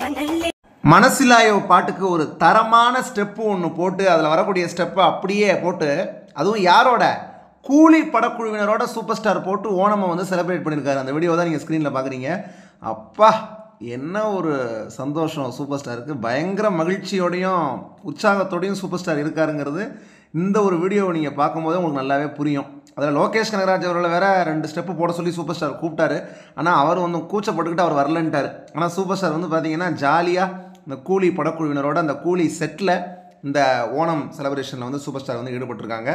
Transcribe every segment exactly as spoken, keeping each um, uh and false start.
மனசிலாயோ பாட்டுக்கு ஒரு தரமான ஸ்டெப்பு ஒன்று போட்டு அதில் வரக்கூடிய ஸ்டெப்பை அப்படியே போட்டு, அதுவும் யாரோட கூலி படக்குழுவினரோட சூப்பர் ஸ்டார் போட்டு ஓணமை வந்து செலிப்ரேட் பண்ணியிருக்காரு. அந்த வீடியோ தான் நீங்கள் ஸ்க்ரீனில் பார்க்குறீங்க. அப்பா என்ன ஒரு சந்தோஷம் சூப்பர் ஸ்டாருக்கு. பயங்கர மகிழ்ச்சியோடையும் உற்சாகத்தோடையும் சூப்பர் ஸ்டார் இருக்காருங்கிறது இந்த ஒரு வீடியோவை நீங்கள் பார்க்கும்போது உங்களுக்கு நல்லாவே புரியும். அதில் லோகேஷ் கனகராஜ் அவர்களை வேற ரெண்டு ஸ்டெப்பு போட சொல்லி சூப்பர் ஸ்டார் கூப்பிட்டாரு. ஆனால் அவர் வந்து கூச்சப்பட்டுக்கிட்டு அவர் வரலன்ட்டார். ஆனால் சூப்பர் ஸ்டார் வந்து பார்த்தீங்கன்னா ஜாலியாக இந்த கூலி படக்குழுவினரோட அந்த கூலி செட்டில் இந்த ஓணம் செலிப்ரேஷனில் வந்து சூப்பர் ஸ்டார் வந்து ஈடுபட்டிருக்காங்க.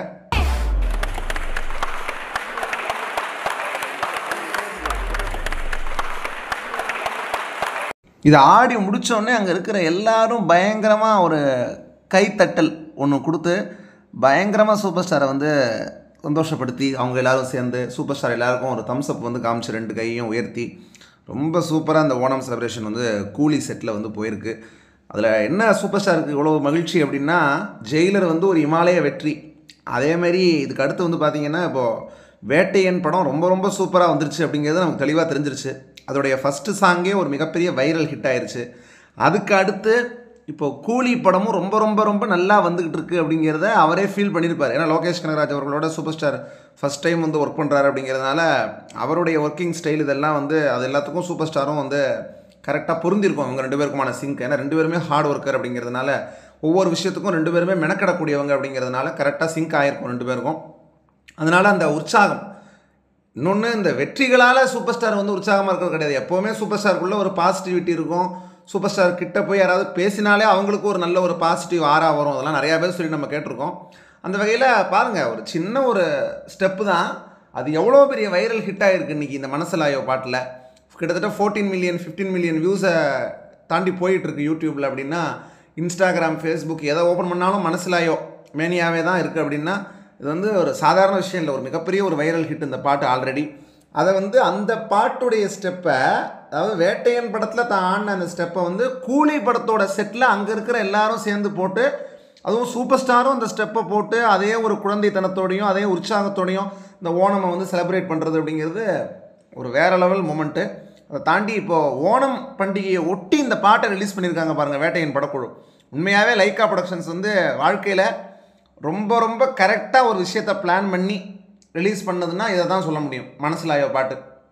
இதை ஆடி முடித்தோடனே அங்கே இருக்கிற எல்லாரும் பயங்கரமாக ஒரு கைத்தட்டல் ஒன்று கொடுத்து பயங்கரமாக சூப்பர் ஸ்டாரை வந்து சந்தோஷப்படுத்தி அவங்க எல்லோரும் சேர்ந்து சூப்பர் ஸ்டார் எல்லாருக்கும் ஒரு தம்ஸ் அப் வந்து காமிச்சு ரெண்டு கையும் உயர்த்தி ரொம்ப சூப்பராக அந்த ஓணம் செலிப்ரேஷன் வந்து கூலி செட்டில் வந்து போயிருக்கு. அதில் என்ன சூப்பர் ஸ்டாருக்கு இவ்வளோ மகிழ்ச்சி அப்படின்னா, ஜெயிலர் வந்து ஒரு இமாலய வெற்றி. அதேமாரி இதுக்கு அடுத்து வந்து பார்த்திங்கன்னா இப்போது வேட்டையன் படம் ரொம்ப ரொம்ப சூப்பராக வந்துருச்சு அப்படிங்கிறது நமக்கு தெளிவாக தெரிஞ்சிருச்சு. அதோடைய ஃபஸ்ட்டு சாங்கே ஒரு மிகப்பெரிய வைரல் ஹிட் ஆயிடுச்சு. அதுக்கு அடுத்து இப்போ கூலி படமும் ரொம்ப ரொம்ப ரொம்ப நல்லா வந்துக்கிட்டு இருக்குது அப்படிங்கிறத அவரே ஃபீல் பண்ணியிருப்பார். ஏன்னா லோகேஷ் கனகராஜ் அவர்களோட சூப்பர் ஸ்டார் ஃபஸ்ட் டைம் வந்து ஒர்க் பண்ணுறாரு அப்படிங்கிறதுனால அவருடைய ஒர்க்கிங் ஸ்டைல் இதெல்லாம் வந்து அது எல்லாத்துக்கும் சூப்பர் ஸ்டாரும் வந்து கரெக்டாக பொருந்திருக்கும் அவங்க ரெண்டு பேருக்குமான சிங்க். ஏன்னா ரெண்டு பேருமே ஹார்ட் ஒர்க்கர் அப்படிங்கிறதுனால ஒவ்வொரு விஷயத்துக்கும் ரெண்டு பேருமே மெனக்கடக்கூடியவங்க அப்படிங்கிறதுனால கரெக்டாக சிங்க் ஆகிருக்கும் ரெண்டு பேருக்கும். அதனால் அந்த உற்சாகம் இன்னொன்று, இந்த வெற்றிகளால் சூப்பர் ஸ்டார் வந்து உற்சாகமாக இருக்கிறது கிடையாது. எப்போவுமே சூப்பர் ஸ்டாருக்குள்ளே ஒரு பாசிட்டிவிட்டி இருக்கும். சூப்பர் ஸ்டார் கிட்ட போய் யாராவது பேசினாலே அவங்களுக்கு ஒரு நல்ல ஒரு பாசிட்டிவ் ஆரா வரும். அதெல்லாம் நிறையா பேர் சொல்லி நம்ம கேட்டிருக்கோம். அந்த வகையில் பாருங்கள், ஒரு சின்ன ஒரு ஸ்டெப்பு தான் அது எவ்வளோ பெரிய வைரல் ஹிட் ஆகிருக்கு இன்றைக்கி இந்த மனசிலாயோ பாட்டில். கிட்டத்தட்ட ஃபோர்டீன் மில்லியன் ஃபிஃப்டீன் மில்லியன் வியூஸை தாண்டி போயிட்டுருக்கு யூடியூப்பில். அப்படின்னா இன்ஸ்டாகிராம், ஃபேஸ்புக் எதை ஓப்பன் பண்ணாலும் மனசிலாயோ மேனியாவே தான் இருக்குது. அப்படின்னா இது வந்து ஒரு சாதாரண விஷயம் இல்லை, ஒரு மிகப்பெரிய ஒரு வைரல் ஹிட் இந்த பாட்டு ஆல்ரெடி. அதை வந்து அந்த பாட்டுடைய ஸ்டெப்பை, அதாவது வேட்டையன் படத்தில் தான் ஆடின அந்த ஸ்டெப்பை வந்து கூலி படத்தோட செட்டில் அங்கே இருக்கிற எல்லாரும் சேர்ந்து போட்டு, அதுவும் சூப்பர் ஸ்டாரும் அந்த ஸ்டெப்பை போட்டு அதே ஒரு குழந்தைத்தனத்தோடையும் அதே உற்சாகத்தோடையும் இந்த ஓணமை வந்து செலிப்ரேட் பண்ணுறது அப்படிங்கிறது ஒரு வேறு லெவல் மூமெண்ட்டு. அதை தாண்டி இப்போது ஓணம் பண்டிகையை ஒட்டி இந்த பாட்டை ரிலீஸ் பண்ணியிருக்காங்க பாருங்கள் வேட்டையன் படக்குழு. உண்மையாகவே லைக்கா ப்ரொடக்ஷன்ஸ் வந்து வாழ்க்கையில் ரொம்ப ரொம்ப கரெக்டாக ஒரு விஷயத்தை பிளான் பண்ணி ரிலீஸ் பண்ணதுன்னா இதை தான் சொல்ல முடியும். மனசிலாயோ பாட்டு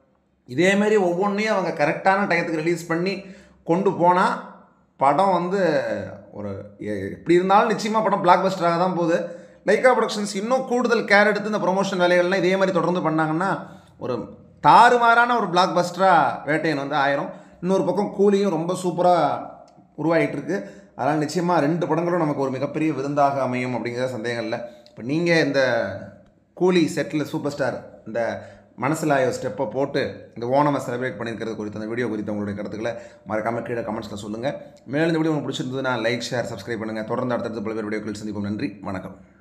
இதேமாரி ஒவ்வொன்றையும் அவங்க கரெக்டான டயத்துக்கு ரிலீஸ் பண்ணி கொண்டு போனால் படம் வந்து ஒரு எப்படி இருந்தாலும் நிச்சயமாக படம் பிளாக் பஸ்டராக தான் போகுது. லைக்கா ப்ரொடக்ஷன்ஸ் இன்னும் கூடுதல் கேர் எடுத்து இந்த ப்ரொமோஷன் வேலைகள்லாம் இதே மாதிரி தொடர்ந்து பண்ணாங்கன்னா ஒரு தாறுமாறான ஒரு பிளாக் பஸ்டராக வேட்டையன் வந்து ஆயிரும். இன்னொரு பக்கம் கூலியும் ரொம்ப சூப்பராக உருவாகிட்டுருக்கு. அதனால் நிச்சயமாக ரெண்டு படங்களும் நமக்கு ஒரு மிகப்பெரிய விருந்தாக அமையும் அப்படிங்கிற சந்தேகம் இல்லை. இப்போ நீங்கள் இந்த கூலி செட்டில் சூப்பர் ஸ்டார் இந்த மனசிலாயோ ஸ்டெப்பை போட்டு இந்த ஓணமை செலிப்ரேட் பண்ணியிருக்கிறது குறித்த அந்த வீடியோ குறித்த உங்களுடைய கருத்துக்களை மறக்காமல் கீழே கமெண்ட்ஸில் சொல்லுங்கள். மேலும் இந்த வீடியோ உங்களுக்கு பிடிச்சிருந்ததுன்னா லைக், ஷேர், சப்ஸ்கிரைப் பண்ணுங்கள். தொடர்ந்து அடுத்தடுத்து பல்வேறு வீடியோக்கள் சந்திப்போம். நன்றி, வணக்கம்.